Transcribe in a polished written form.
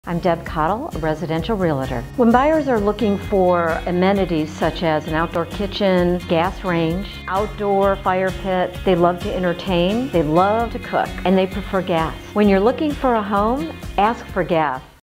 I'm Deb Cottle, a residential realtor. When buyers are looking for amenities such as an outdoor kitchen, gas range, outdoor fire pit, they love to entertain, they love to cook, and they prefer gas. When you're looking for a home, ask for gas.